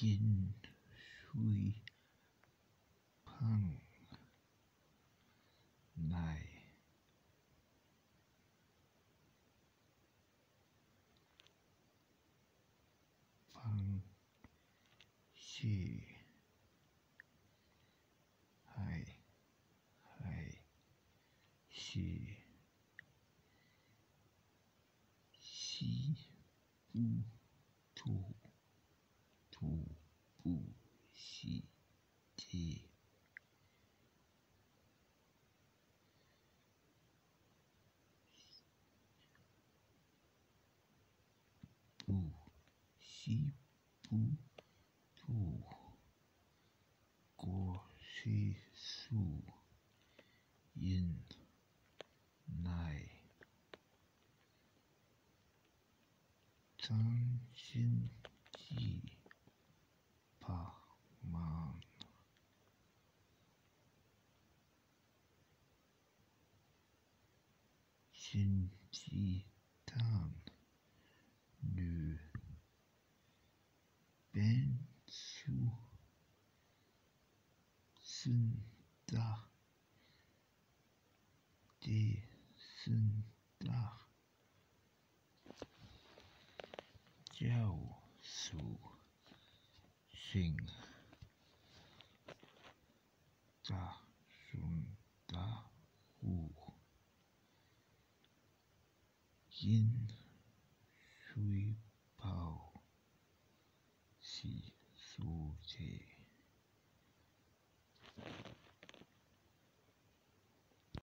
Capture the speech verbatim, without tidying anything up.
饮水旁来，旁是海海是西部土土部西街。不西部土果是树因来张经济把忙经济当女变数生大的生大教书行大顺大户饮水饱是苏姐。